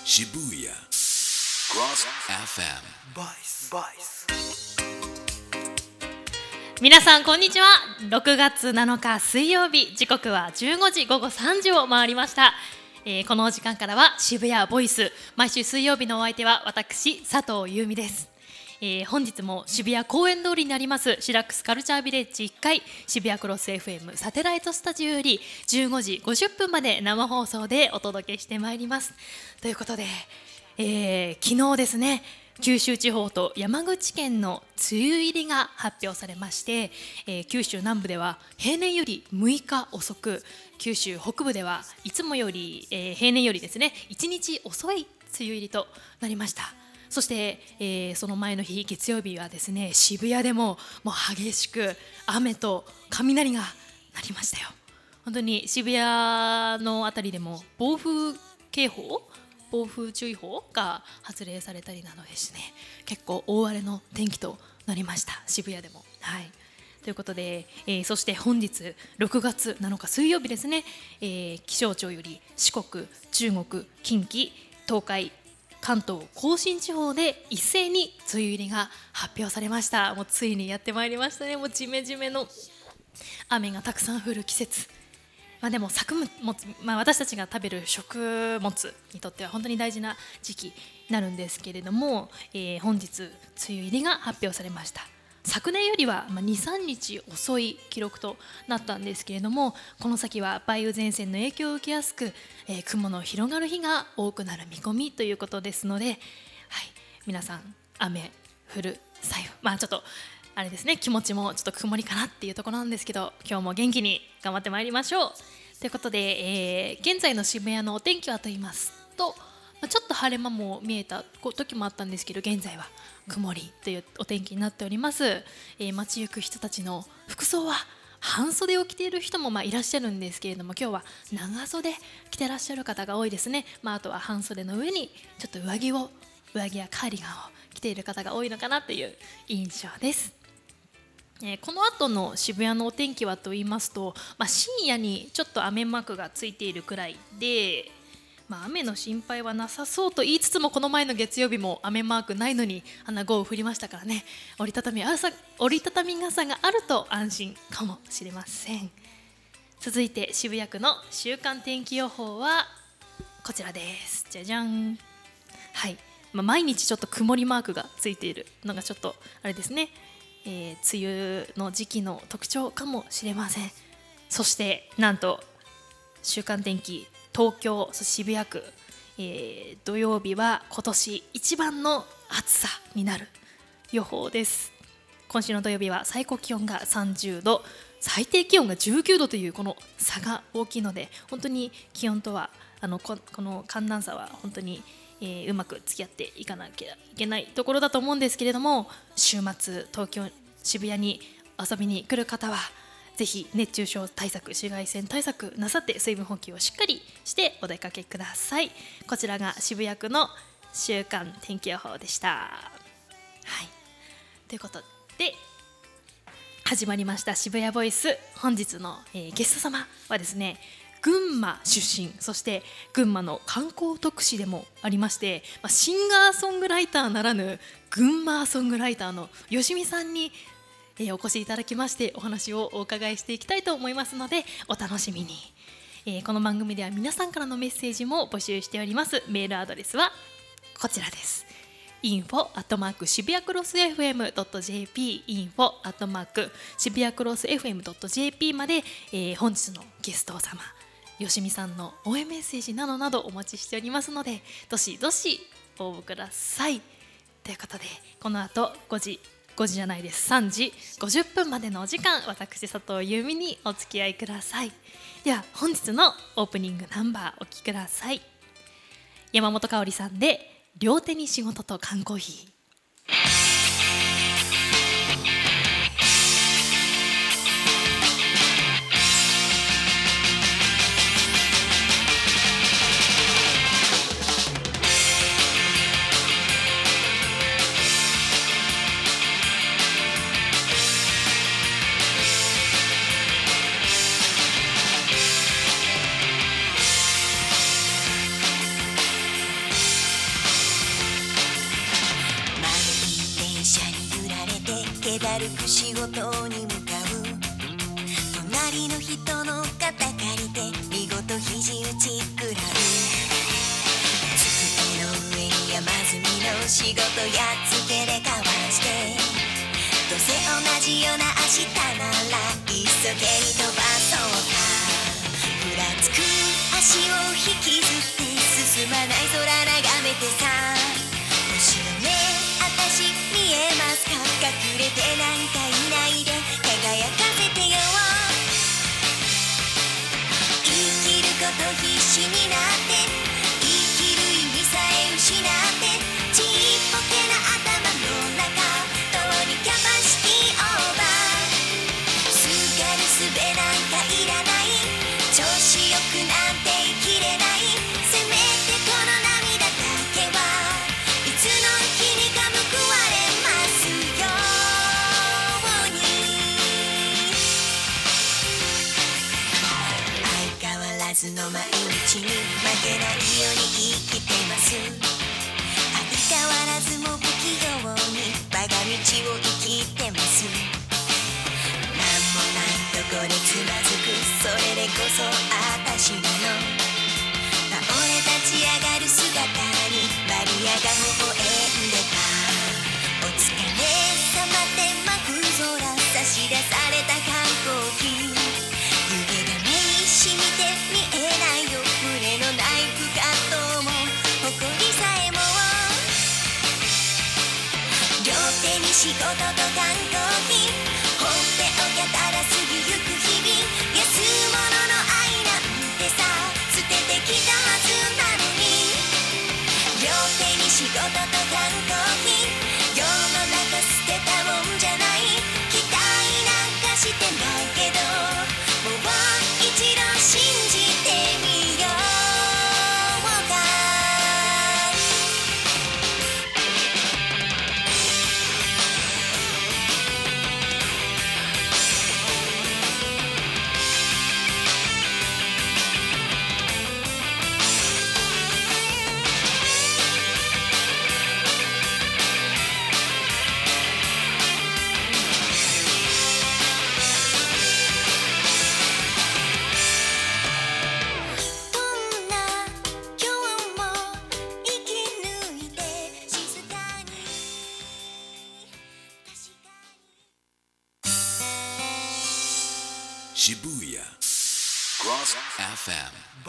Shibuya Cross FM Vice 皆さんこんにちは。6月7日水曜日、時刻は15時午後3時を回りました。このお時間からは渋谷ボイス、毎週水曜日のお相手は私佐藤優美です。本日も渋谷公園通りにありますシラックスカルチャービレッジ1階渋谷クロス FM サテライトスタジオより15時50分まで生放送でお届けしてまいります。ということで、昨日ですね、九州地方と山口県の梅雨入りが発表されまして、九州南部では平年より6日遅く、九州北部ではいつもより、平年よりですね1日遅い梅雨入りとなりました。そして、その前の日月曜日はですね、渋谷でも激しく雨と雷が鳴りましたよ。本当に渋谷のあたりでも暴風注意報が発令されたりなどですね、結構大荒れの天気となりました、渋谷でも。はい、ということで、そして本日6月7日水曜日ですね、気象庁より四国、中国、近畿、東海、関東甲信地方で一斉に梅雨入りが発表されました。もうついにやってまいりましたね。もうジメジメの雨がたくさん降る季節。でも作物、私たちが食べる食物にとっては本当に大事な時期になるんですけれども、本日梅雨入りが発表されました。昨年よりは 2,3 日遅い記録となったんですけれども、この先は梅雨前線の影響を受けやすく、雲の広がる日が多くなる見込みということですので、はい、皆さん雨降る際はちょっとあれですね、気持ちもちょっと曇りかなっていうところなんですけど、今日も元気に頑張ってまいりましょうということで、現在の渋谷のお天気はと言いますと、ちょっと晴れ間も見えた時もあったんですけど、現在は曇りというお天気になっております。街行く人たちの服装は半袖を着ている人もいらっしゃるんですけれども、今日は長袖着てらっしゃる方が多いですね。あとは半袖の上にちょっと上着やカーディガンを着ている方が多いのかなという印象です。この後の渋谷のお天気はと言いますと、深夜にちょっと雨マークがついているくらいで、雨の心配はなさそうと言いつつも、この前の月曜日も雨マークないのに豪雨降りましたからね、折りたたみ傘があると安心かもしれません。続いて渋谷区の週間天気予報はこちらです。じゃじゃん。はい、毎日ちょっと曇りマークがついているのがちょっとあれですね、梅雨の時期の特徴かもしれません。そしてなんと週間天気、東京渋谷区、土曜日は今年一番の暑さになる予報です。今週の土曜日は最高気温が30度、最低気温が19度というこの差が大きいので、本当に気温とはこの寒暖差は本当にうまく付き合っていかなきゃいけないところだと思うんですけれども、週末東京渋谷に遊びに来る方はぜひ熱中症対策、紫外線対策なさって水分補給をしっかりしてお出かけください。こちらが渋谷区の週間天気予報でした。はい、ということで始まりました渋谷ボイス。本日の、ゲスト様はですね、群馬出身、そして群馬の観光特使でもありまして、シンガーソングライターならぬ群馬ソングライターのよしみさんにお越しいただきまして、お話をお伺いしていきたいと思いますのでお楽しみに。この番組では皆さんからのメッセージも募集しております。メールアドレスはこちらです。info@ 渋谷クロス FM.jp info@ 渋谷クロス FM.jp まで、本日のゲスト様よしみさんの応援メッセージなどなどお待ちしておりますので、どしどし応募ください。ということで、この後3時50分までのお時間、私佐藤優美にお付き合いください。では本日のオープニングナンバーお聴きください。山本香織さんで両手に仕事と缶コーヒー。 歩く仕事に向かう。隣の人の肩借りて見事肘打ち食らう。机の上に山積みの仕事やっつけでかわして、どうせ同じような明日なら急げに飛ばそうか。ふらつく足を引きずって進まない空眺めてさ、後ろね私見えますか、隠れてなんかいないで輝かせてよ。生きること必死になって生きる意味さえ失って、ちっぽけな頭の中どうにキャパシティオーバー。すがるすべなんかいらない、調子よくなんて生きれない。せめてこの涙だけはいつの日にか報われますように。相変わらずの毎日に負けないように生きてます。相変わらずも不器用に我が道を生きてます。なんもないとこでつまずく、それでこそ私なの。倒れ立ち上がる姿にマリアが微笑んでた。お疲れ様って幕空差し出された缶コーヒー、湯気が目に染みて見えないよ。胸のナイフカットも誇りさえも、両手に仕事と缶コーヒー、放っておきゃただ過ぎゆく日々。安物の愛なんてさ捨ててきたはずなのに、両手に仕事と缶コーヒー、世の中捨てたもんじゃない。期待なんかしてないけど、もう一度信じてみようか。どんな今日も生き抜いて静かに確かに。 Shibuya Cross FM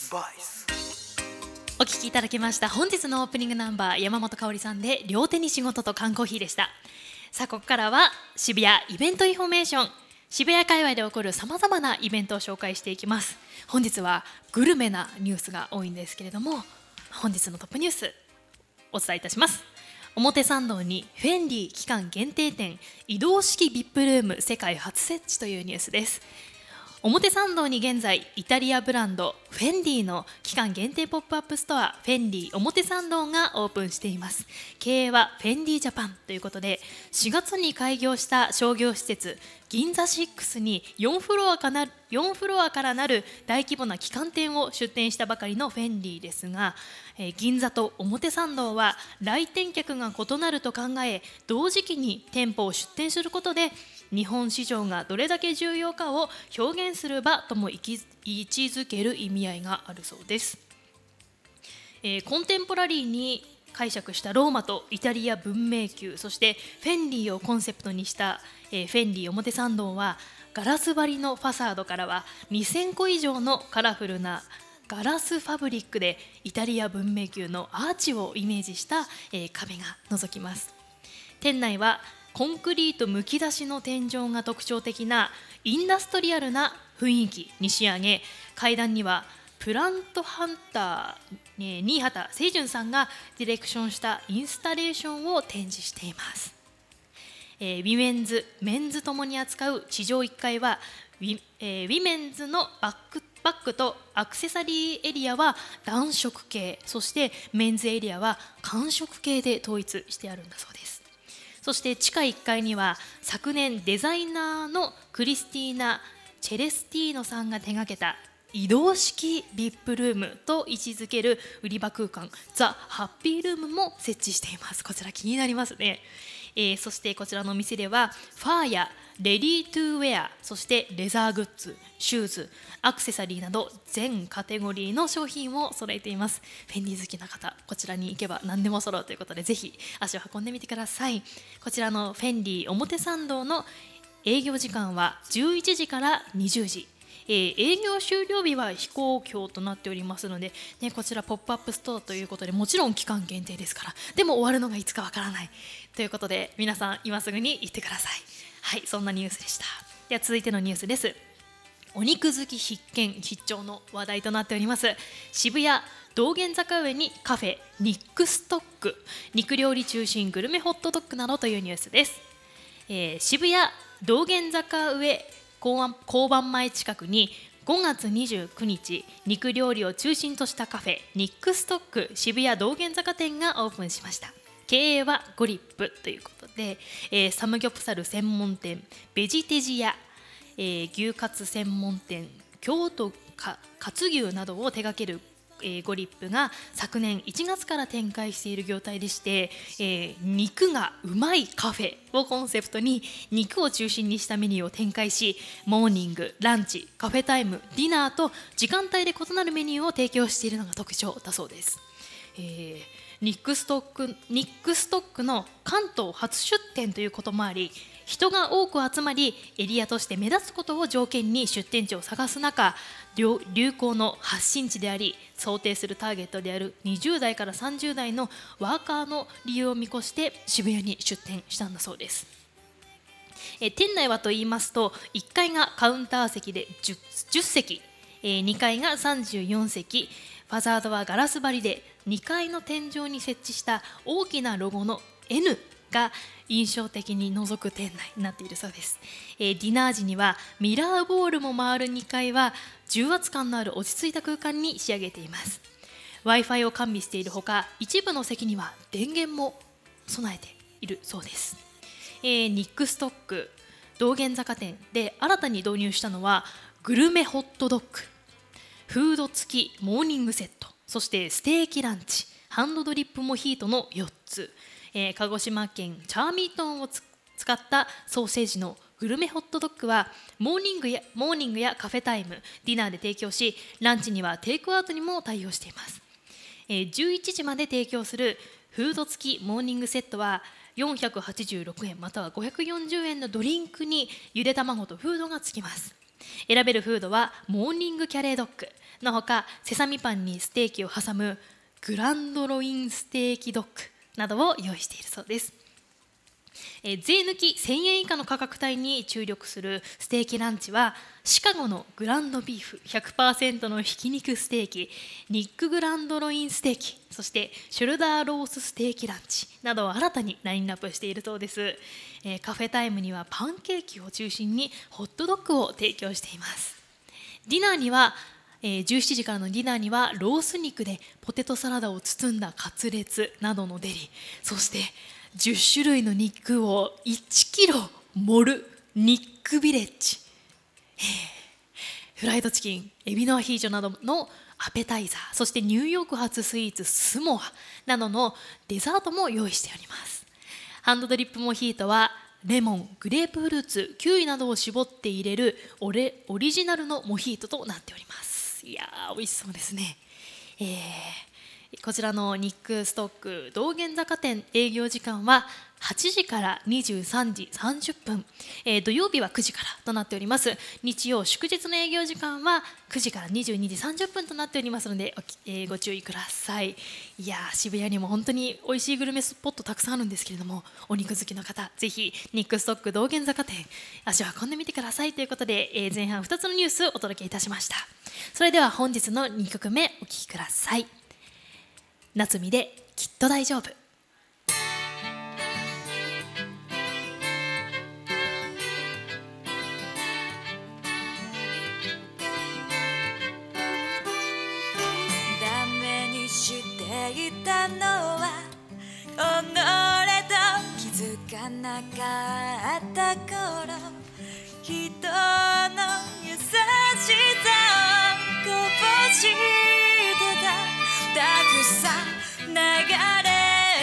Vice お聴きいただきました本日のオープニングナンバー、山本香織さんで両手に仕事と缶コーヒーでした。さあここからは渋谷イベントインフォメーション、渋谷界隈で起こるさまざまなイベントを紹介していきます。本日はグルメなニュースが多いんですけれども、本日のトップニュースお伝えいたします。表参道にフェンディ期間限定店移動式 VIP ルーム世界初設置というニュースです。表参道に現在イタリアブランドフェンディの期間限定ポップアップストアフェンディ表参道がオープンしています。経営はフェンディジャパンということで、4月に開業した商業施設銀座6に4フロアからなる大規模な旗艦店を出店したばかりのフェンディですが、銀座と表参道は来店客が異なると考え、同時期に店舗を出店することで日本市場がどれだけ重要かを表現する場とも位置づける意味合いがあるそうです。コンテンポラリーに解釈したローマとイタリア文明宮、そしてフェンディをコンセプトにした、フェンディ表参道はガラス張りのファサードからは2000個以上のカラフルなガラスファブリックでイタリア文明宮のアーチをイメージした、壁が覗きます。店内はコンクリートむき出しの天井が特徴的なインダストリアルな雰囲気に仕上げ、階段にはプラントハンター、新畑清純さんがディレクションしたインスタレーションを展示しています。ウィメンズ、メンズともに扱う地上1階はウィメンズのバッグとアクセサリーエリアは暖色系、そしてメンズエリアは寒色系で統一してあるんだそうです。そして地下1階には昨年デザイナーのクリスティーナ・チェレスティーノさんが手掛けた移動式 VIP ルームと位置づける売り場空間ザ・ハッピールームも設置しています。こちら気になりますね。 そしてこちらのお店ではファーやレディートゥーウェア、そしてレザーグッズ、シューズ、アクセサリーなど全カテゴリーの商品を揃えています。フェンディ好きな方、こちらに行けば何でも揃うということで、ぜひ足を運んでみてください。こちらのフェンディ表参道の営業時間は11時から20時。営業終了日は非公表となっておりますので、ね、こちらポップアップストアということで、もちろん期間限定ですから、でも終わるのがいつかわからないということで、皆さん今すぐに行ってください。はい、そんなニュースでした。では続いてのニュースです。お肉好き必見必聴の話題となっております。渋谷道玄坂上にカフェニックストック、肉料理中心グルメホットドッグなどというニュースです。渋谷道玄坂上交番前近くに5月29日肉料理を中心としたカフェニックストック渋谷道玄坂店がオープンしました。経営はゴリップということで、サムギョプサル専門店ベジテジや、牛カツ専門店京都カツ牛などを手掛けるゴリップが昨年1月から展開している業態でして、肉がうまいカフェをコンセプトに肉を中心にしたメニューを展開し、モーニング、ランチ、カフェタイム、ディナーと時間帯で異なるメニューを提供しているのが特徴だそうです。ニックストックの関東初出店ということもあり、人が多く集まりエリアとして目立つことを条件に出店地を探す中、流行の発信地であり想定するターゲットである20代から30代のワーカーの利用を見越して渋谷に出店したんだそうです。店内はといいますと、1階がカウンター席で 10席、2階が34席、ファザードはガラス張りで2階の天井に設置した大きなロゴの N が印象的に覗く店内になっているそうです。ディナー時にはミラーボールも回る2階は重圧感のある落ち着いた空間に仕上げています。 Wi-Fi を完備しているほか、一部の席には電源も備えているそうです。ニックストック道玄坂店で新たに導入したのはグルメホットドッグ、フード付きモーニングセット、そしてステーキランチ、ハンドドリップモヒートの4つ、鹿児島県チャーミートンを使ったソーセージのグルメホットドッグはモーニングやカフェタイム、ディナーで提供し、ランチにはテイクアウトにも対応しています。11時まで提供するフード付きモーニングセットは486円または540円のドリンクにゆで卵とフードがつきます。選べるフードはモーニングキャレードッグのほか、セサミパンにステーキを挟むグランドロインステーキドッグなどを用意しているそうです。税抜き1000円以下の価格帯に注力するステーキランチはシカゴのグランドビーフ 100% のひき肉ステーキ、ニックグランドロインステーキ、そしてショルダーロースステーキランチなどを新たにラインナップしているそうです。カフェタイムにはパンケーキを中心にホットドッグを提供しています。ディナーには17時からのディナーにはロース肉でポテトサラダを包んだカツレツなどのデリ、そして10種類の肉を1キロ盛るニックビレッジ、フライドチキン、エビのアヒージョなどのアペタイザー、そしてニューヨーク発スイーツスモアなどのデザートも用意しております。ハンドドリップモヒートはレモン、グレープフルーツ、キウイなどを絞って入れるオリジナルのモヒートとなっております。いやー美味しそうですね。こちらのニックストック道玄坂店営業時間は8時から23時30分、土曜日は9時からとなっております。日曜祝日の営業時間は9時から22時30分となっておりますので、ご注意ください。いやー渋谷にも本当に美味しいグルメスポットたくさんあるんですけれども、お肉好きの方ぜひニックストック道玄坂店足を運んでみてくださいということで、前半2つのニュースをお届けいたしました。それでは本日の2曲目お聴きください。夏美できっと大丈夫。 ダメにしていたのは己と気づかなかった頃、人の優しさをこぼしてたたくさん流れ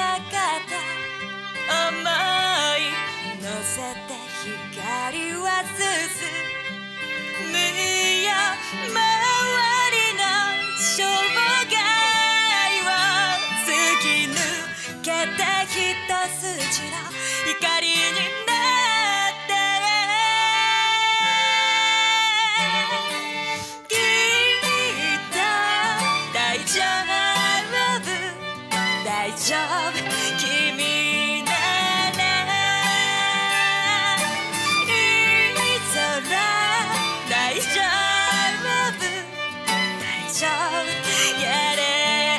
なかった思い乗せて光は進むよ周りの障害を突き抜けて一筋の光になってきっと大丈夫大丈夫君ならいい空大丈夫大丈夫やれ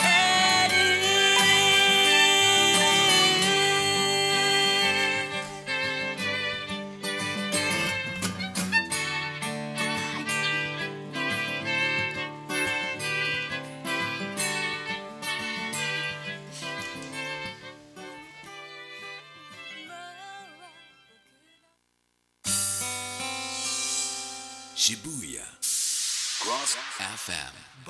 Shibuya Cross FM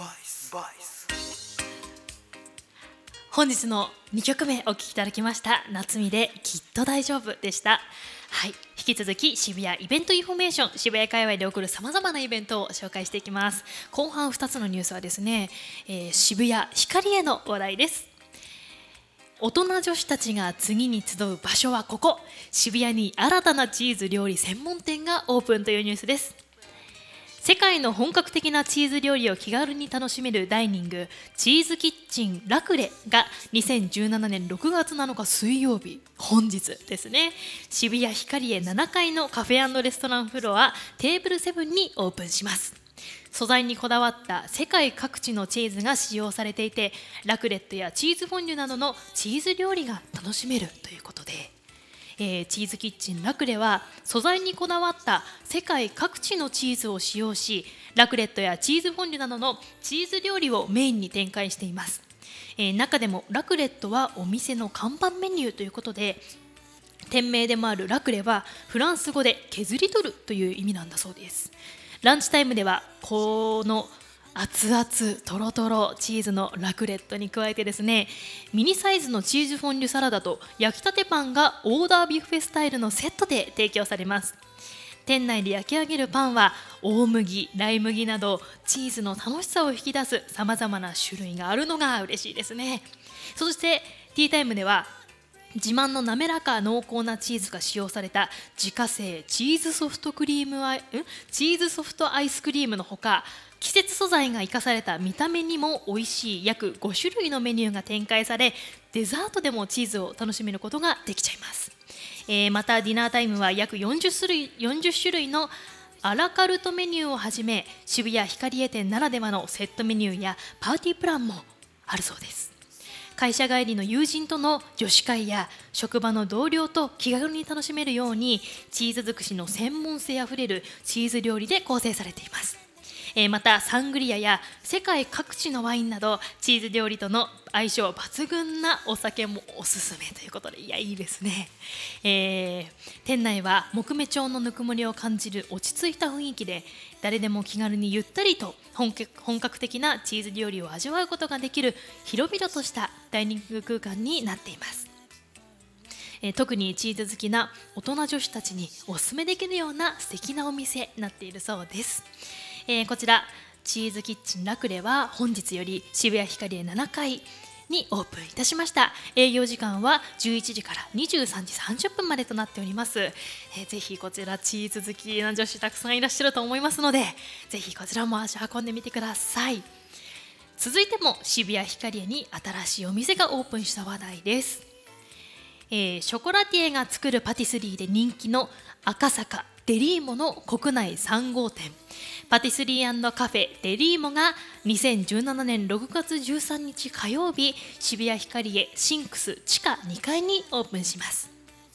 Vice 本日の2曲目お聴きいただきました。夏美できっと大丈夫でした。はい、引き続き渋谷イベントインフォメーション、渋谷界隈で起こるさまざまなイベントを紹介していきます。後半2つのニュースはですね、渋谷ヒカリエの話題です。大人女子たちが次に集う場所はここ、渋谷に新たなチーズ料理専門店がオープンというニュースです。世界の本格的なチーズ料理を気軽に楽しめるダイニングチーズキッチンラクレが2017年6月7日水曜日、本日ですね、渋谷ヒカリエ7階のカフェ&レストランフロアテーブル7にオープンします。素材にこだわった世界各地のチーズが使用されていて、ラクレットやチーズフォンデュなどのチーズ料理が楽しめるということで、チーズキッチンラクレは素材にこだわった世界各地のチーズを使用し、ラクレットやチーズフォンデュなどのチーズ料理をメインに展開しています。中でもラクレットはお店の看板メニューということで、店名でもあるラクレはフランス語で削り取るという意味なんだそうです。ランチタイムではこの熱々とろとろチーズのラクレットに加えてですね、ミニサイズのチーズフォンデュサラダと焼きたてパンがオーダービュッフェスタイルのセットで提供されます。店内で焼き上げるパンは大麦、ライ麦などチーズの楽しさを引き出すさまざまな種類があるのが嬉しいですね。そしてティータイムでは自慢の滑らか濃厚なチーズが使用された自家製チーズソフトアイスクリームのほか、季節素材が生かされた見た目にも美味しい約5種類のメニューが展開され、デザートでもチーズを楽しめることができちゃいます。またディナータイムは約40種類のアラカルトメニューをはじめ、渋谷ヒカリエ店ならではのセットメニューやパーティープランもあるそうです。会社帰りの友人との女子会や職場の同僚と気軽に楽しめるように、チーズ尽くしの専門性あふれるチーズ料理で構成されています。またサングリアや世界各地のワインなどチーズ料理との相性抜群なお酒もおすすめということで、いやいいですね。店内は木目調のぬくもりを感じる落ち着いた雰囲気で、誰でも気軽にゆったりと本格的なチーズ料理を味わうことができる広々としたダイニング空間になっています。特にチーズ好きな大人女子たちにおすすめできるような素敵なお店になっているそうです。こちらチーズキッチンラクレは本日より渋谷ヒカリエ7階にオープンいたしました。営業時間は11時から23時30分までとなっております。ぜひこちらチーズ好きな女子たくさんいらっしゃると思いますので、ぜひこちらも足運んでみてください。続いても渋谷ヒカリエに新しいお店がオープンした話題です。ショコラティエが作るパティスリーで人気の赤坂デリーモの国内3号店、パティスリー&カフェデリーモが2017年6月13日火曜日、渋谷ヒカリエシンクス地下2階にオープンします。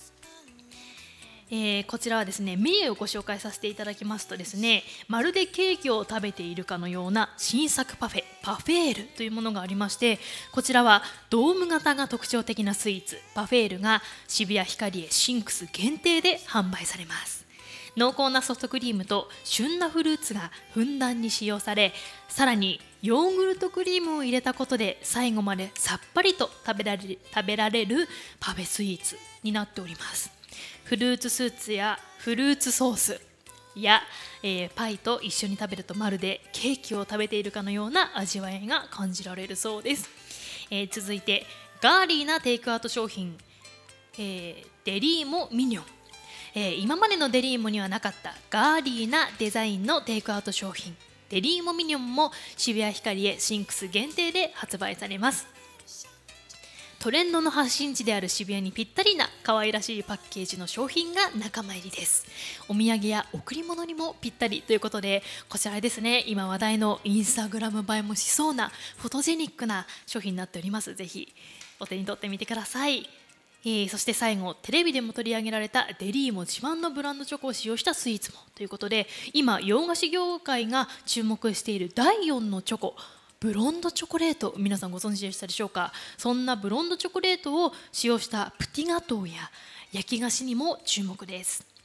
こちらはですね、メニューをご紹介させていただきますとですね、まるでケーキを食べているかのような新作パフェールというものがありまして、こちらはドーム型が特徴的なスイーツパフェールが渋谷ヒカリエシンクス限定で販売されます。濃厚なソフトクリームと旬なフルーツがふんだんに使用され、さらにヨーグルトクリームを入れたことで最後までさっぱりと食べられるパフェスイーツになっております。フルーツスーツやフルーツソースや、パイと一緒に食べるとまるでケーキを食べているかのような味わいが感じられるそうです。続いてガーリーなテイクアウト商品、デリーモミニョン、今までのデリーモにはなかったガーリーなデザインのテイクアウト商品デリーモミニョンも渋谷ヒカリエシンクス限定で発売されます。トレンドの発信地である渋谷にぴったりな可愛らしいパッケージの商品が仲間入りです。お土産や贈り物にもぴったりということで、こちらですね、今話題のインスタグラム映えもしそうなフォトジェニックな商品になっております。ぜひお手に取ってみてください。そして最後、テレビでも取り上げられたデリーモ自慢のブランドチョコを使用したスイーツもということで、今洋菓子業界が注目している第4のチョコ、ブロンドチョコレート、皆さんご存知でしたでしょうか。そんなブロンドチョコレートを使用したプティガトーや焼き菓子にも注目です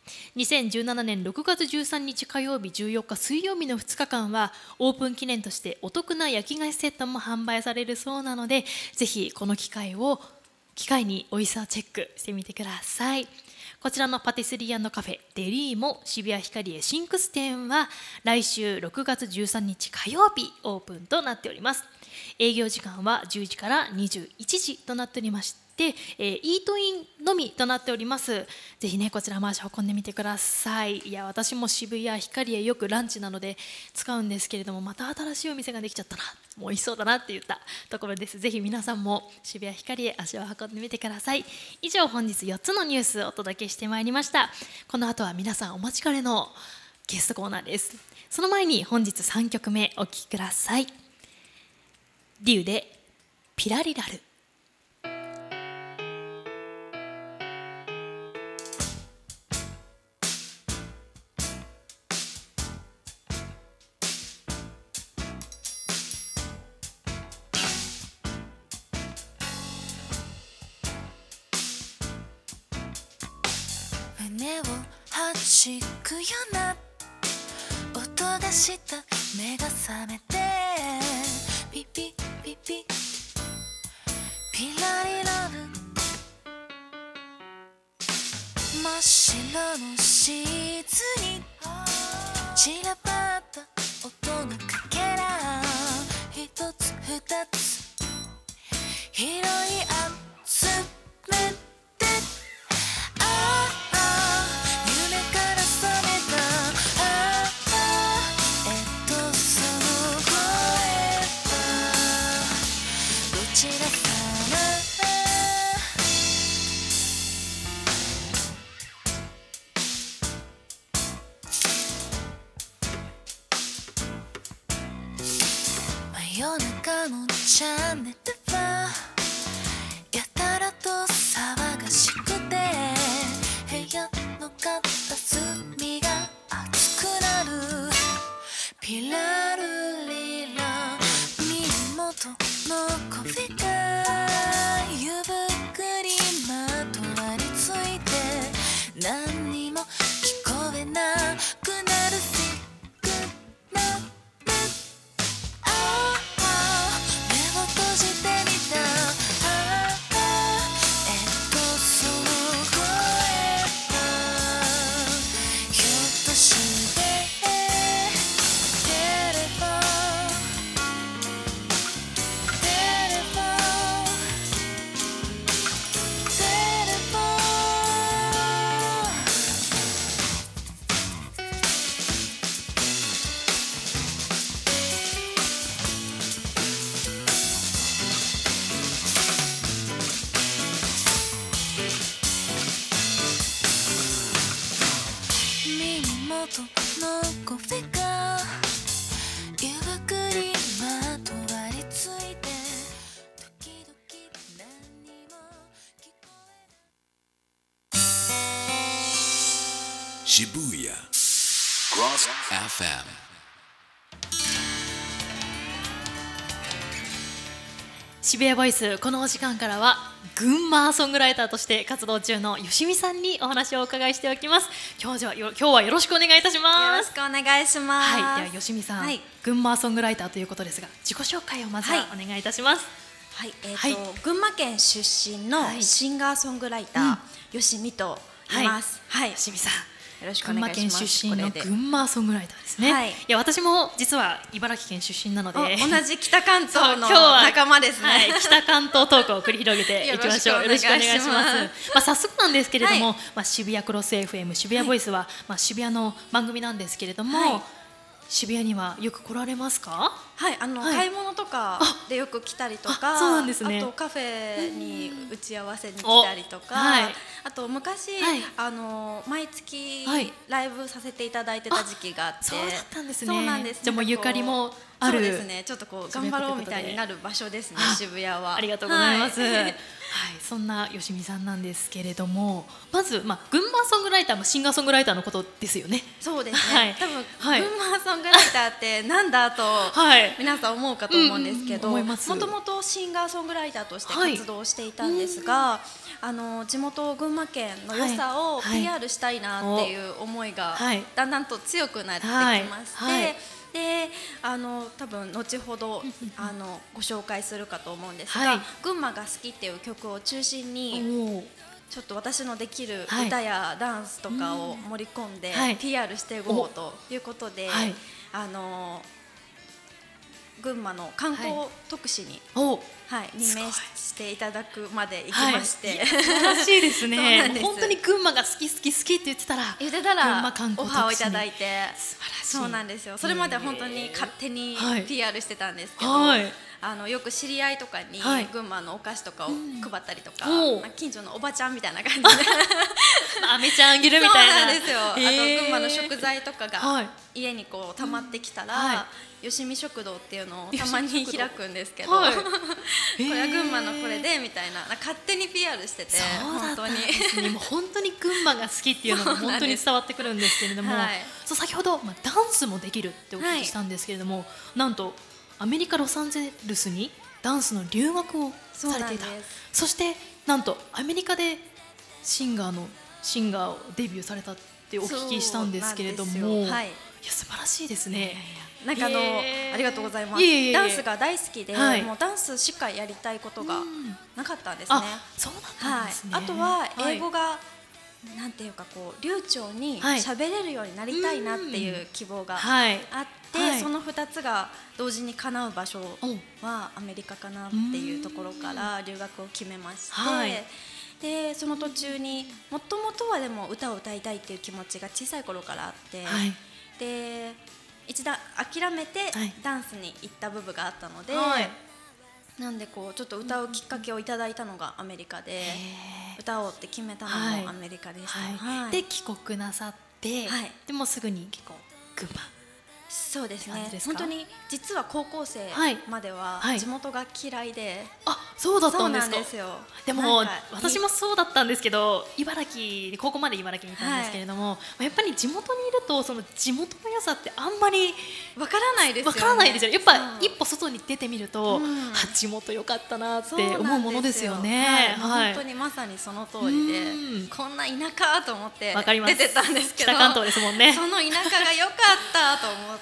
。2017年6月13日火曜日、14日水曜日の2日間はオープン記念としてお得な焼き菓子セットも販売されるそうなので、ぜひこの機会に美味しさをチェックしてみてください。こちらのパティスリー&カフェデリーモ渋谷ヒカリエシンクス店は来週6月13日火曜日オープンとなっております。営業時間は10時から21時となっておりまして、イートインのみとなっております。ぜひね、こちらも足を運んでみてください。いや、私も渋谷ヒカリエよくランチなので使うんですけれども、また新しいお店ができちゃったな、もう美味しそうだなって言ったところです。ぜひ皆さんも渋谷ヒカリエ足を運んでみてください。以上、本日4つのニュースをお届けしてまいりました。この後は皆さんお待ちかねのゲストコーナーです。その前に本日3曲目お聴きください。デューでピラリラル。 胸を弾くような音がした。目が覚めてピピピピピラリラル。真っ白のシーツに散らばった音のかけら、一つ二つ拾い集めて、夢から覚めた。その声はどちらかな。真夜中のチャンネルはやたらと騒がしくて、部屋の片隅が熱くなる。ピラルリラ、耳元の声がゆっくりまとわりついて、何にも聞こえなくなるシグナル。目を閉じてみた。その声はひょっとしてテレフォンテレフォンテレフォン。耳元の声がゆっくりまとわりついて、時々何にも聞こえない。 Shibuya Cross FM 渋谷ボイス、このお時間からは群馬ソングライターとして活動中のよしみさんにお話をお伺いしておきます。今日はよろしくお願いいたします。 よろしくお願いします。 はい、ではよしみさん、 はい、 群馬ソングライターということですが、自己紹介をまずはお願いいたします。 はい、群馬県出身のシンガーソングライター、よしみと言います。はい、 よしみさん、 よろしくお願いします。 群馬県出身の群馬ソングライターですね。はい、いや私も実は茨城県出身なので、 同じ北関東の仲間ですね。 はい、北関東トークを繰り広げていきましょう。よろしくお願いします。早速なんですけれども、渋谷クロス FM 渋谷ボイスは、渋谷の番組なんですけれども、渋谷にはよく来られますか？ はい、買い物とかでよく来たりとか、 そうなんですね。 あとカフェに打ち合わせに来たりとか、あと昔、毎月ライブさせていただいてた時期があって、 そうだったんですね。 そうなんです。 じゃあもうゆかりもある。 そうですね。ちょっとこう頑張ろうみたいになる場所ですね、渋谷は。 ありがとうございます。はい、そんなよしみさんなんですけれども、まず群馬ソングライターもシンガーソングライターのことですよね。 そうですね。多分群馬ソングライターってなんだと皆さん思うかと思うんですけど、もともとシンガーソングライターとして活動していたんですが、地元群馬県の良さを PR したいなっていう思いがだんだんと強くなってきまして。で多分後ほどご紹介するかと思うんですが、群馬が好きっていう曲を中心にちょっと私のできる歌やダンスとかを盛り込んで PR していこうということで、群馬の観光特使に任命していただくまで行きまして、 素晴らしいですね。本当に群馬が好きって言ってたら群馬観光特使にオファーをいただいて、そうなんですよ。それまでは本当に勝手に PR してたんですけど、よく知り合いとかに群馬のお菓子とかを配ったりとか、近所のおばちゃんみたいな感じであめちゃんあげるみたいな。 そうなんですよ。あと群馬の食材とかが家にこう溜まってきたら、よしみ食堂っていうのをたまに開くんですけど、これは群馬のこれでみたいな勝手に PR してて、本当にもう本当に群馬が好きっていうのが本当に伝わってくるんですけれども、先ほどダンスもできるってお聞きしたんですけれども、なんとアメリカロサンゼルスにダンスの留学をされていた。そしてなんとアメリカでシンガーをデビューされたってお聞きしたんですけれども、いや素晴らしいですね。 なんかありがとうございます。ダンスが大好きで、もうダンスしかやりたいことがなかったんですね。 そうだったんですね。 あとは英語がなんていうかこう流暢に喋れるようになりたいなっていう希望があって、その2つが同時に叶う場所はアメリカかなっていうところから留学を決めまして、でその途中にもともとはでも歌を歌いたいっていう気持ちが小さい頃からあって、で一度諦めてダンスに行った部分があったので、なんでこうちょっと歌うきっかけをいただいたのがアメリカで、歌おうって決めたのもアメリカでした。 で帰国なさって、でもすぐに結構群馬。 そうですね。本当に実は高校生までは地元が嫌いで、 そうだったんですか。でも私もそうだったんですけど、高校まで茨城にいたんですけれども、やっぱり地元にいるとその地元の良さってあんまりわからないですよね。 わからないですよ。やっぱ一歩外に出てみると、地元良かったなって思うものですよね。 本当にまさにその通りで、こんな田舎と思って出てたんですけど、 北関東ですもんね。 その田舎が良かったと思って、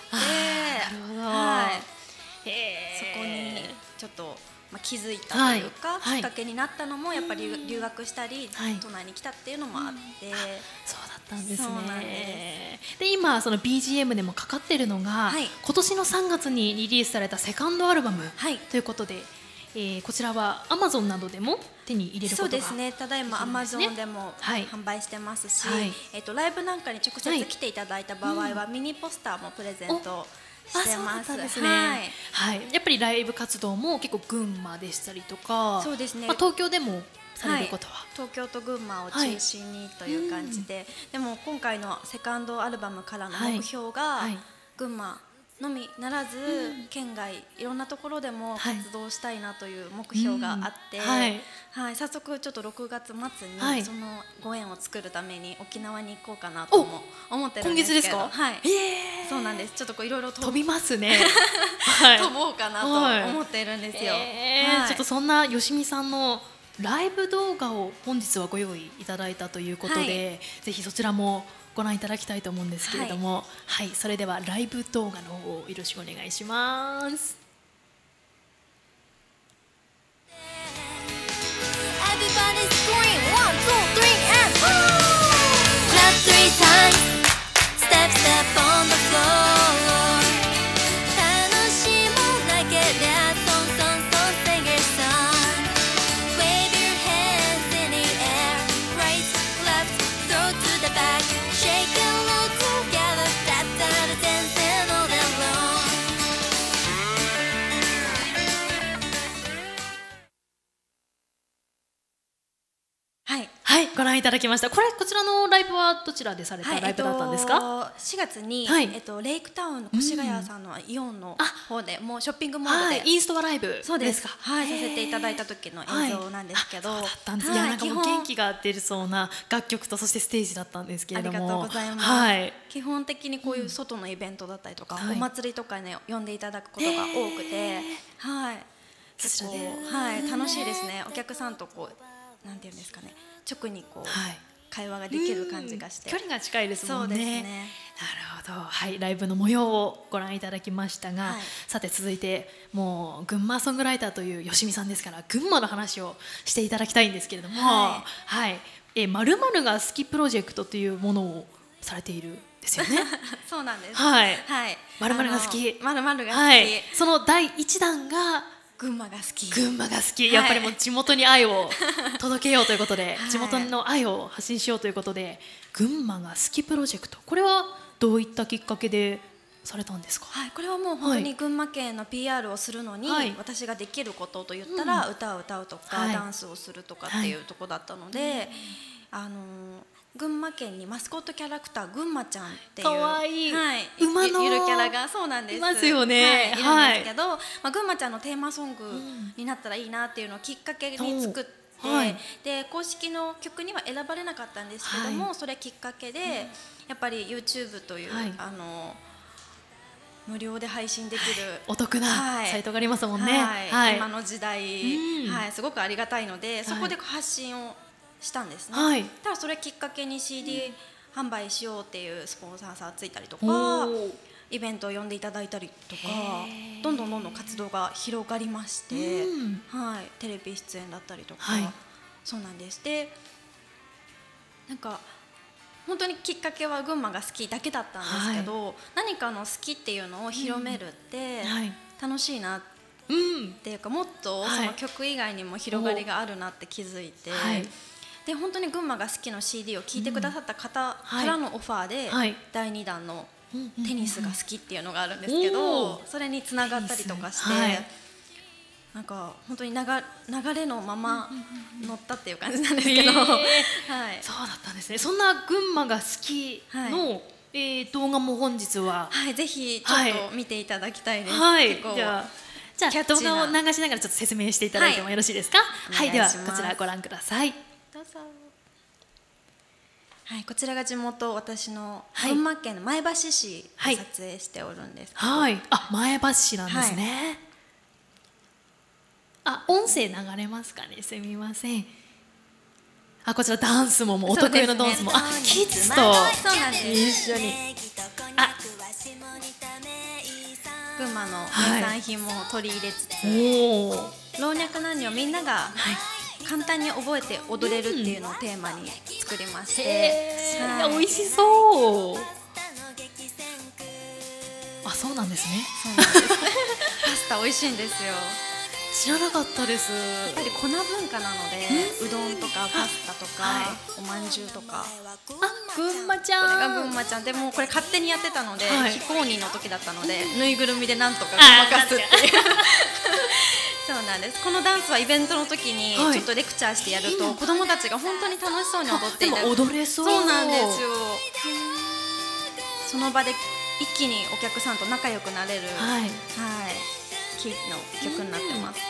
そこにちょっと気づいたというか、きっかけになったのもやっぱり留学したり都内に来たっていうのもあって、 そうだったんですね。で今その BGM でもかかってるのが、今年の3月にリリースされたセカンドアルバムということで、こちらは Amazon などでも手に入れることができるんですね。 そうですね。ただいま Amazon でも販売してますし、ライブなんかに直接来ていただいた場合はミニポスターもプレゼントしてます。 やっぱりライブ活動も結構群馬でしたりとか、 そうですね。 東京でもされることは、 東京と群馬を中心にという感じで、でも今回のセカンドアルバムからの目標が群馬のみならず、県外いろんなところでも活動したいなという目標があって、早速ちょっと6月末にそのご縁を作るために沖縄に行こうかなとも思ってるんですけど、 今月ですか？ はい、そうなんです。ちょっといろいろ飛びますね。 飛ぼうかなと思っているんですよ。 ちょっとそんなよしみさんのライブ動画を本日はご用意いただいたということで、ぜひそちらもご覧いただきたいと思うんですけれども、はい、それではライブ動画の方をよろしくお願いします。 Everybody scream 1, 2, 3 and clap 3 times. Step, step on the floor. 楽しむだけで Song, song, song, sing a song. Wave your hands in the air. Right, left, throw to the back. Shake and roll together. Da, da, da, dancing all day long. はい、ご覧いただきました。こちらのライブはどちらでされたライブだったんですか ？4月に、 はいレイクタウンの越谷さんのイオンの方で、もうショッピングモールで、 インストアライブそうですか、 はい、 させていただいた時の映像なんですけど、 そうだったんです。いや、なんかもう元気が出るそうな楽曲とそしてステージだったんですけれども、 ありがとうございます。 はい、 基本的にこういう外のイベントだったりとか、お祭りとかね呼んでいただくことが多くて、はい、結構楽しいですね。お客さんとこうなんていうんですかね、直にこう、会話ができる感じがして、 距離が近いですもんね。 そうですね。 なるほど。はい、ライブの模様をご覧いただきましたが、さて続いてもう群馬ソングライターというよしみさんですから、群馬の話をしていただきたいんですけれども、〇〇が好きプロジェクトというものをされているんですよね。 そうなんです。 はい。 はい。 〇〇が好き。 〇〇が好き。 はい。その第一弾が群馬が好き。 群馬が好き。やっぱりもう地元に愛を届けようということで、地元の愛を発信しようということで、群馬が好きプロジェクト。これはどういったきっかけでされたんですか？ はい、これはもう本当に群馬県の PR をするのに、私ができることと言ったら、歌を歌うとか、ダンスをするとかっていうところだったので、群馬県にマスコットキャラクターぐんまちゃんっていうかわいい、 馬のいるキャラがそうなんです。 いますよね。 いるんですけど、ぐんまちゃんのテーマソングになったらいいなっていうのをきっかけに作って、で公式の曲には選ばれなかったんですけども、それきっかけでやっぱり YouTube という、無料で配信できる、 お得なサイトがありますもんね。 今の時代、すごくありがたいので、そこで発信をしたんですね。ただそれきっかけに CD 販売しようっていうスポンサーさんついたりとか、イベントを呼んでいただいたりとか、どんどん活動が広がりまして、テレビ出演だったりとか、そうなんです。で、なんか本当にきっかけは群馬が好きだけだったんですけど、何かの好きっていうのを広めるって楽しいなっていうか、もっとその曲以外にも広がりがあるなって気づいて、で本当に群馬が好きの CD を聴いてくださった方からのオファーで、第2弾のテニスが好きっていうのがあるんですけど、それにつながったりとかして、なんか本当に流れのまま乗ったっていう感じなんですけど、そうだったんですね。そんな群馬が好きの動画も本日は、 ぜひちょっと見ていただきたいです。 じゃあ動画を流しながらちょっと説明していただいてもよろしいですか？はい、ではこちらご覧ください。 どうぞ。はい、こちらが地元、私の群馬県の前橋市で撮影しておるんですけど、 前橋市なんですね。音声流れますかね、すみません。こちらダンスもお得意のダンスも、キッズと一緒に、 群馬の名産品も取り入れつつ、老若男女みんなが簡単に覚えて踊れるっていうのをテーマに作りまして、 美味しそう。そうなんですね。 パスタ美味しいんですよ。 知らなかったです。やっぱり粉文化なので、うどんとかパスタとか、おまんじゅうとか。 群馬ちゃん。 これが群馬ちゃんで、もうこれ勝手にやってたので、非公認の時だったので、ぬいぐるみでなんとかごまかすっていう。そうなんです。このダンスはイベントの時にちょっとレクチャーしてやると、子供たちが本当に楽しそうに踊っていて、 踊れそう。 そうなんですよ。その場で一気にお客さんと仲良くなれる、キーの曲になってます。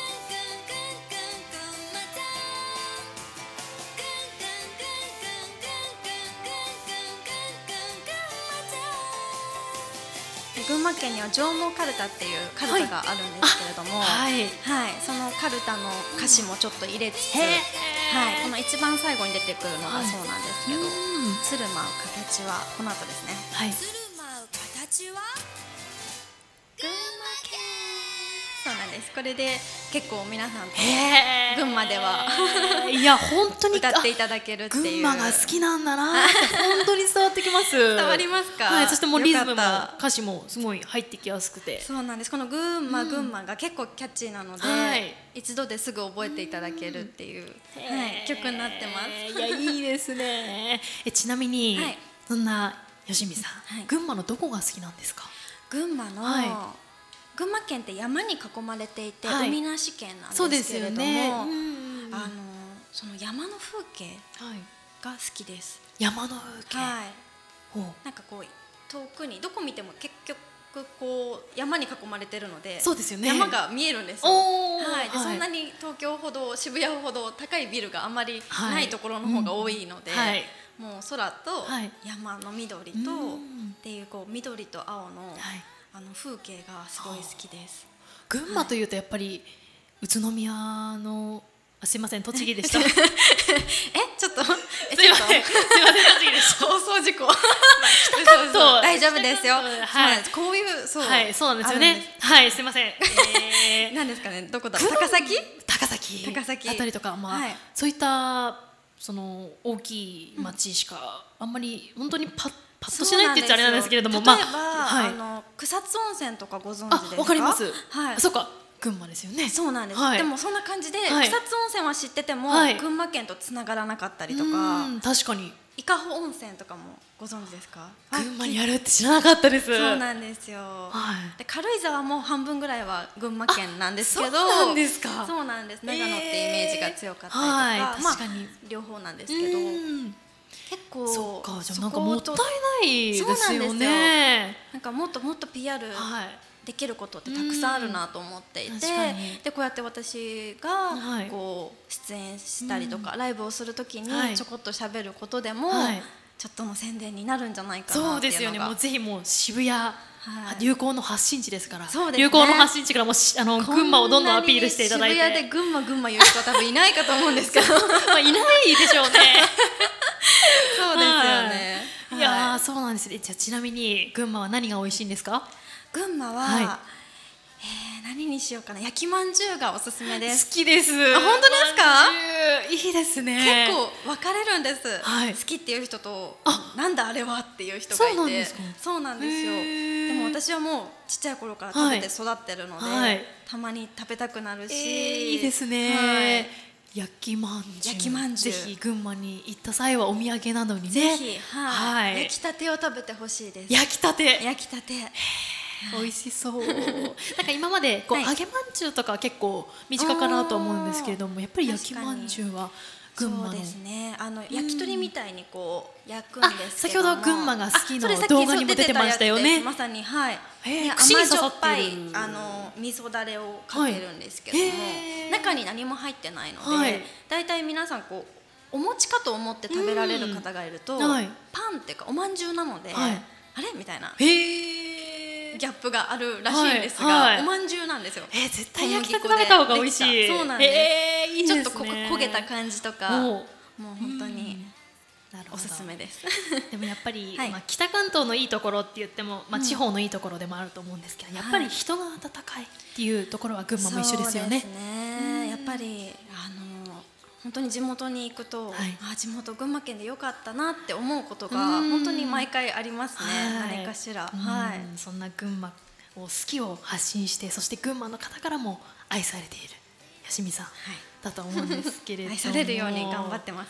群馬県には上毛かるたっていうかるたがあるんですけれども、そのかるたの歌詞もちょっと入れつつ、この一番最後に出てくるのがそうなんですけど、つるまう形はこの後ですね。 つるまう形は群馬県。 そうなんです。これで結構皆さんと群馬ではいや本当に歌っていただけるっていう。 群馬が好きなんだなって本当に伝わってきます。伝わりますか。 そしてもうリズムも歌詞もすごい入ってきやすくて。 そうなんです。この群馬が結構キャッチーなので、一度ですぐ覚えていただけるっていう曲になってます。 いやいいですね。ちなみにそんな吉見さん、群馬のどこが好きなんですか？ 群馬の群馬県って山に囲まれていて、海なし県なんですけれども、その山の風景が好きです。 山の風景。 なんかこう遠くにどこ見ても結局こう山に囲まれてるので、 そうですよね。 山が見えるんですよ。でそんなに東京ほど渋谷ほど高いビルがあんまりないところの方が多いので、もう空と山の緑とっていうこう緑と青の風景がすごい好きです。 群馬というとやっぱり宇都宮のすいません栃木でした。 ちょっとすいません栃木でした。放送事故。大丈夫ですよ。こういうそうなんですよね。すいません。 何ですかね、どこだろう。高崎あたりとか、そういったその大きい町しかあんまり本当にパッとしないって言っちゃあれなんですけれども、 例えば草津温泉とかご存知ですか？ わかります。そうか。群馬ですよね。 そうなんです。でもそんな感じで草津温泉は知ってても群馬県とつながらなかったりとか、 確かに伊香保温泉とかもご存知ですか？ 群馬にあるって知らなかったです。 そうなんですよ。で軽井沢も半分ぐらいは群馬県なんですけど、 そうなんですか。 そうなんです。長野ってイメージが強かったりとか、 確かに両方なんですけど、結構そうか、じゃあなんかもったいないですよね。 なんかもっともっと PRできることってたくさんあるなと思っていて、でこうやって私がこう出演したりとかライブをするときにちょこっと喋ることでもちょっとの宣伝になるんじゃないかなっていうのが。そうですよね。もうぜひもう渋谷流行の発信地ですから、流行の発信地からも群馬をどんどんアピールしていただいて。 渋谷で群馬言う人は多分いないかと思うんですけど、 いないでしょうね。 そうですよね。 いやそうなんですね。じゃあちなみに群馬は何が美味しいんですか？ 群馬は、何にしようかな。焼きまんじゅうがおすすめです。 好きです。 本当ですか？ いいですね。 結構分かれるんです。好きっていう人となんだあれはっていう人がいて。そうなんですよ。でも私はもうちっちゃい頃から食べて育ってるので、たまに食べたくなるし。 いいですね。焼きまんじゅう。ぜひ群馬に行った際はお土産などにね。 ぜひ焼きたてを食べてほしいです。 焼きたて。美味しそう。なんか今までこう揚げまんじゅうとかは結構身近かなと思うんですけれども、やっぱり焼きまんじゅうは群馬の。 そうですね。焼き鳥みたいにこう焼くんですけども。 先ほど群馬が好きの動画にも出てましたよね。 まさに甘じょっぱい味噌だれをかけるんですけども、中に何も入ってないので、だいたい皆さんこうお餅かと思って食べられる方がいると、パンっていうかおまんじゅうなので、あれみたいな。ギャップがあるらしいんですが、おまんじゅうなんですよ。 絶対焼きたて食べた方が美味しい。 そうなんです。ちょっと焦げた感じとか、もう本当におすすめです。 でもやっぱり北関東のいいところって言っても地方のいいところでもあると思うんですけど、やっぱり人が温かいっていうところは群馬も一緒ですよね。 そうですね。やっぱり本当に地元に行くと、地元群馬県でよかったなって思うことが本当に毎回ありますね。何かしら。 そんな群馬を好きを発信して、そして群馬の方からも愛されている吉見さんだと思うんですけれども、 愛されるように頑張ってます。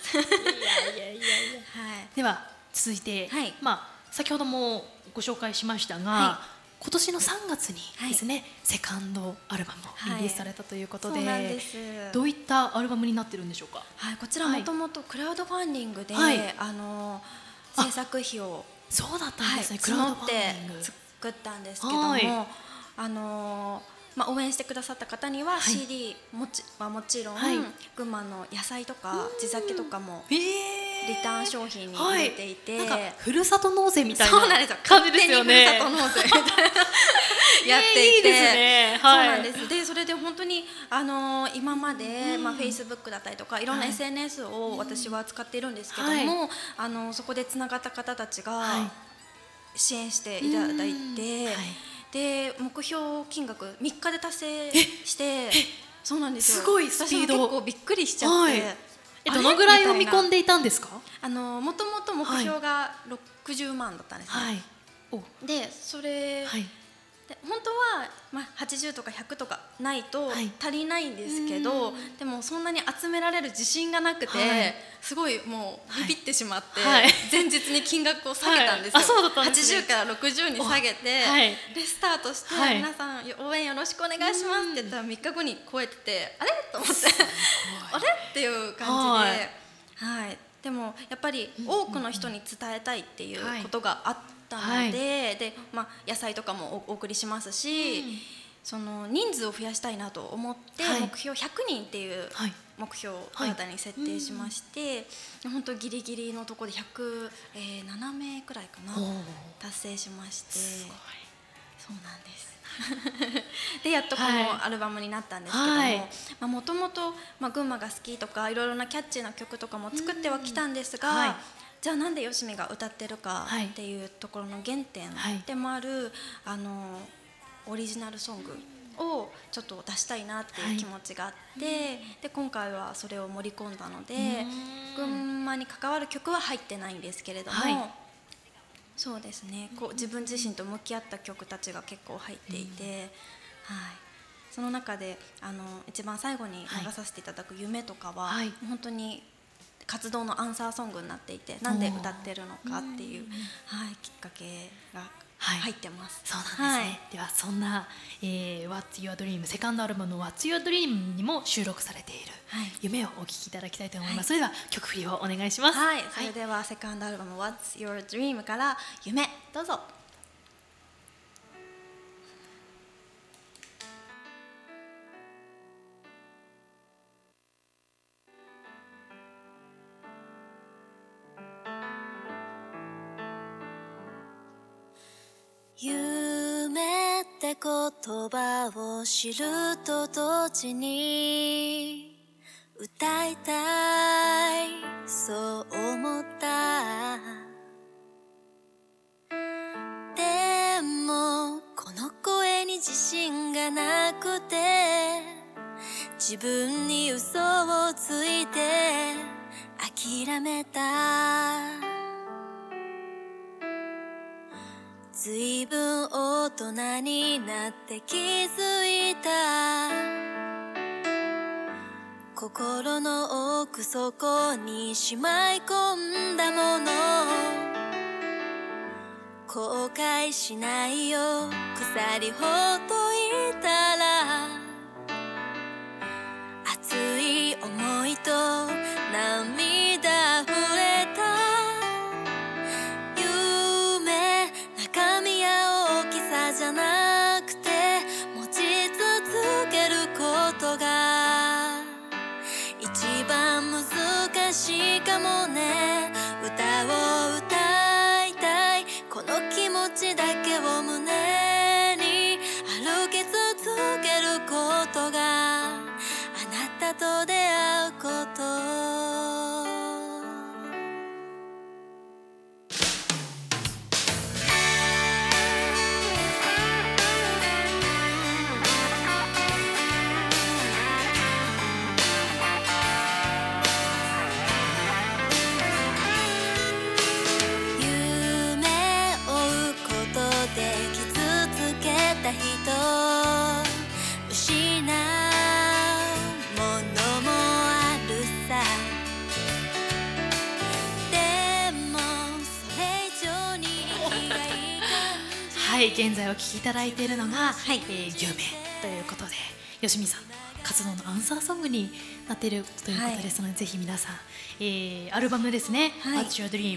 では続いて、先ほどもご紹介しましたが、今年の3月にですね、セカンドアルバムをリリースされたということで、どういったアルバムになってるんでしょうか？ こちらもともとクラウドファンディングで制作費をそうだったんですね。クラウドファン募ってディング作ったんですけども、応援してくださった方には CD はもちろん、群馬の野菜とか地酒とかもリターン商品に入れていて、 なんかふるさと納税みたいなそうなんですよ、 感じですよね。 勝手にふるさと納税みたいなやっていて、 いいですね。 そうなんです。でそれで本当に今までFacebook だったりとかいろんな SNS を私は使っているんですけども、そこでつながった方たちが支援していただいて、で目標金額3日で達成して、そうなんですよ。 すごいスピード。 私も結構びっくりしちゃって、 どのぐらいを見込んでいたんですか？ もともと目標が60万だったんですね。でそれで本当は80とか100とかないと足りないんですけど、でもそんなに集められる自信がなくて、すごいもうビビってしまって、前日に金額を下げたんですよ。80から60に下げて、でスタートして、皆さん応援よろしくお願いしますって言ったら3日後に超えてて、あれと思ってあれっていう感じで、でもやっぱり多くの人に伝えたいっていうことがあったので、野菜とかもお送りしますし、その人数を増やしたいなと思って、目標100人っていう目標を新たに設定しまして、本当ギリギリのところで107名くらいかな達成しまして、そうなんですでやっとこのアルバムになったんですけども、もともと群馬が好きとかいろいろなキャッチーな曲とかも作ってはきたんですが、じゃあなんでよしみが歌ってるかっていうところの原点でもあるオリジナルソングをちょっと出したいなっていう気持ちがあって、で今回はそれを盛り込んだので、群馬に関わる曲は入ってないんですけれども、そうですね、自分自身と向き合った曲たちが結構入っていて、その中で一番最後に流させていただく「夢」とかは本当に活動のアンサーソングになっていて、なんで歌ってるのかっていう、きっかけが入ってます。 そうなんですね。ではそんな、What's Your Dream セカンドアルバムの What's Your Dream にも収録されている夢をお聴きいただきたいと思います。それでは曲振りをお願いします。 それではセカンドアルバム What's Your Dream から夢、どうぞ。 夢って言葉を知ると同時に歌いたい、そう思った。でもこの声に自信がなくて、自分に嘘をついて諦めた。ずいぶん大人になって気づいた。心の奥底にしまい込んだもの、後悔しないよ鎖ほどいたら、熱い思いと涙溢れた。じゃなくて持ち続けることが一番難しいかもね。歌を歌いたい、この気持ちだけを胸に歩き続けることが、あなたと出会うこと。 現在お聴きいただいているのが「夢」ということで、よしみさんの活動のアンサーソングになっているということですので、ぜひ皆さん、アルバムですね「What's Your Dream」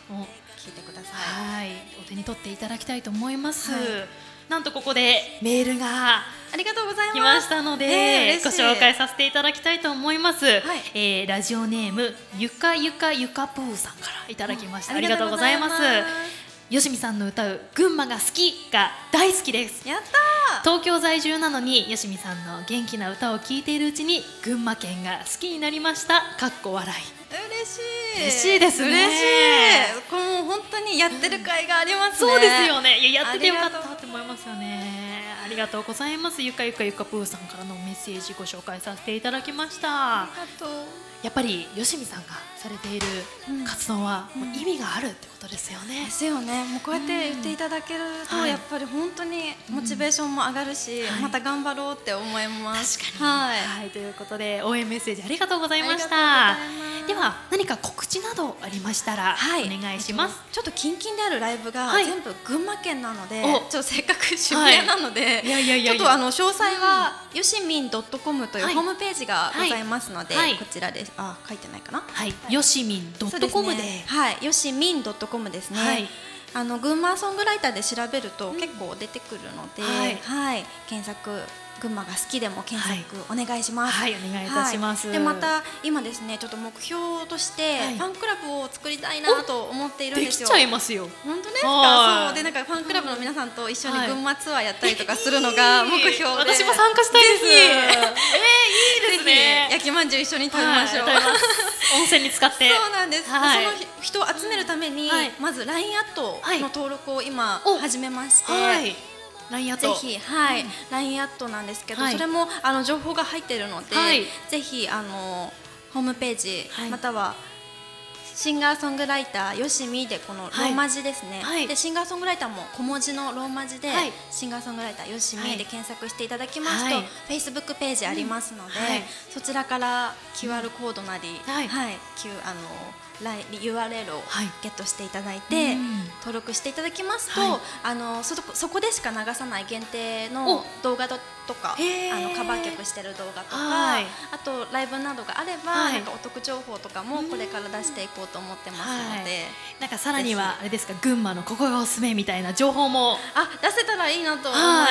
聞いてください。 はい、お手に取っていただきたいと思います。なんとここでメールがありがとうございます。 来ましたので、ご紹介させていただきたいと思います。ラジオネームゆかゆかゆかぷーさんからいただきました。ありがとうございます。よしみさんの歌う群馬が好きが大好きです。 やった東京在住なのによしみさんの元気な歌を聴いているうちに群馬県が好きになりました。かっこ笑い。嬉しいですね。 嬉しい。これもう本当にやってる甲斐がありますね。 そうですよね。いや、やっててよかったって思いますよね。ありがとうございます。ゆかゆかゆかぷーさんからのメッセージご紹介させていただきました。 ありがとう。 やっぱりよしみさんがされている活動はもう意味があるってことですよね。 ですよね。もうこうやって言っていただけるとやっぱり本当にモチベーションも上がるし、また頑張ろうって思います。 確かに。はい、ということで応援メッセージありがとうございました。では何か告知などありましたらお願いします。 ちょっと近々であるライブが全部群馬県なので、ちょっとせっかく渋谷なので、ちょっと詳細はよしみん .com というホームページがございますので、こちらです。書いてないかな。 よしみん .com で、 よしみん .com ですね。群馬ソングライターで調べると結構出てくるので、検索群馬が好きでも検索お願いします。 はい、お願いいたします。 でまた今ですね、ちょっと目標としてファンクラブを作りたいなと思っているんですよ。 できちゃいますよ。 本当ですか？そうで、なんかファンクラブの皆さんと一緒に群馬ツアーやったりとかするのが目標で、 私も参加したいです。いいですね。 焼きまんじゅう一緒に食べましょう。 温泉に使って。 そうなんです。その人を集めるためにまず LINE アットの登録を今始めまして。 LINE アット、ぜひ、LINE アットなんですけど、それも情報が入っているので、ぜひホームページ、またはシンガーソングライターよしみでこのローマ字ですね、でシンガーソングライターも小文字のローマ字で、シンガーソングライターよしみで検索していただきますと、Facebook ページありますので、そちらから QR コードなり、URL をゲットしていただいて、登録していただきますと、そこでしか流さない限定の動画とか、カバー曲してる動画とか、あとライブなどがあれば、なんかお得情報とかもこれから出していこうと思ってますので、 なんかさらにはあれですか、群馬のここがおすすめみたいな情報も出せたらいいなと思います。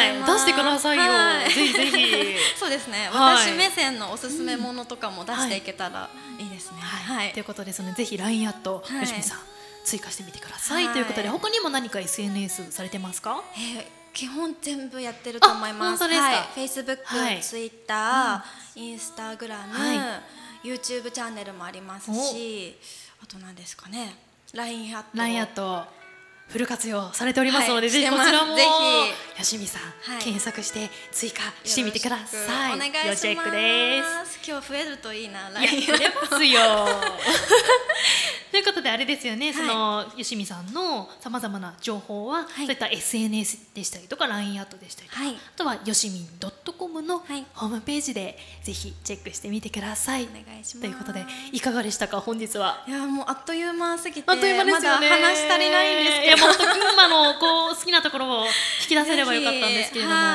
出してくださいよ、ぜひぜひ。 そうですね、私目線のおすすめものとかも出していけたらいいですね。 ということで、ぜひ LINE アットよしみさん追加してみてください。ということで、他にも何か SNS されてますか？ 基本全部やってると思います。Facebook、Twitter、Instagram、YouTube チャンネルもありますし、あと何ですかね、LINE アットフル活用されておりますので、ぜひこちらもよしみさん検索して追加してみてください。 お願いします。 要チェックです。 今日増えるといいな。 いや、増えますよ。ということで、あれですよね、そのよしみさんのさまざまな情報は、そういった SNS でしたりとか LINE アットでしたりとか、あとはよしみん .com のホームページでぜひチェックしてみてください。 お願いします。 ということで、いかがでしたか、本日は。 いや、もうあっという間すぎて、 あっという間ですよね。 まだ話し足りないんですけど、 もっと群馬の好きなところを引き出せればよかったんですけれども、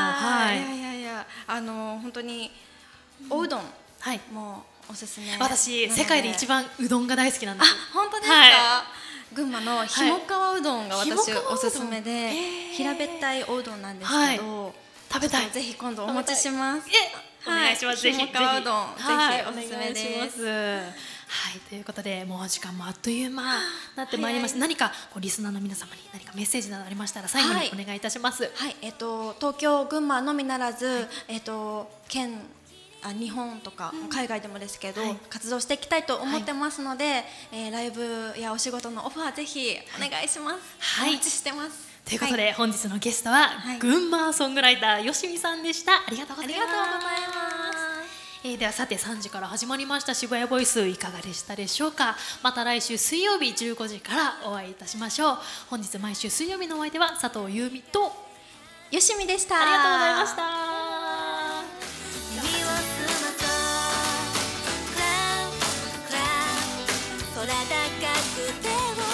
本当におうどんもおすすめ。 私、世界で一番うどんが大好きなんです。 本当ですか？群馬のひもかわうどんが私おすすめで、平べったいおうどんなんですけど、 食べたい。 ぜひ今度お持ちします。 お願いします。ぜひひもかわうどん、ぜひおすすめです。 はい、ということで、もう時間もあっという間になってまいりました。何かリスナーの皆様に何かメッセージなどありましたら最後にお願いいたします。 東京、群馬のみならず、日本とか海外でもですけど、活動していきたいと思ってますので、ライブやお仕事のオファーぜひお願いします。お待ちしてます。 ということで、本日のゲストは群馬ソングライターよしみさんでした。ありがとうございます。では、さて3時から始まりました渋谷ボイス、いかがでしたでしょうか。また来週水曜日15時からお会いいたしましょう。本日毎週水曜日のお相手は佐藤優美とよしみでした。 ありがとうございました。 空高く手を